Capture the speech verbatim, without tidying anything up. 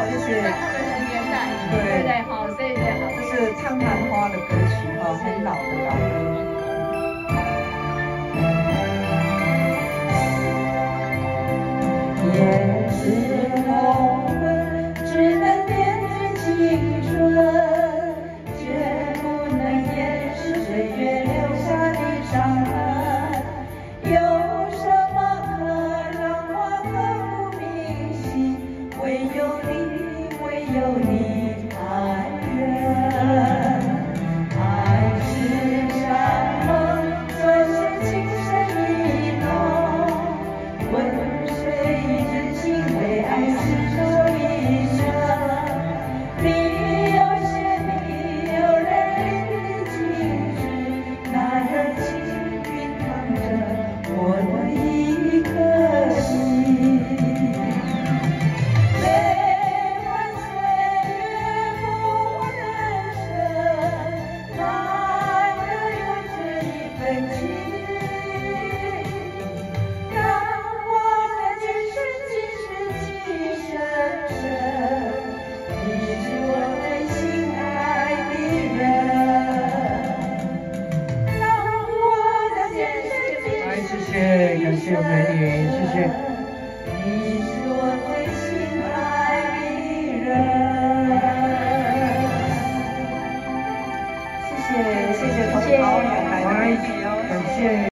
谢谢。 在他们的年代， 对对不对？好，所以好， 这是《苍兰花》的歌曲哈，很老的老歌。也是红昏，只能点缀青春，却不能掩饰岁月留下的伤痕。有什么可让我刻骨铭心？唯有你，唯有你，爱人。爱是山盟，总是情深意浓，温水真情为爱厮守一生。你有血，你有泪的精致，那热情熨烫着我的一颗心。悲欢岁月不人生，难得有这一份情，让我在今生今世今生生。你是我最心爱的人，让我在今生今世。来，谢谢，感谢美女，谢谢。你是我最心爱的人。谢谢，谢谢同胞，感谢。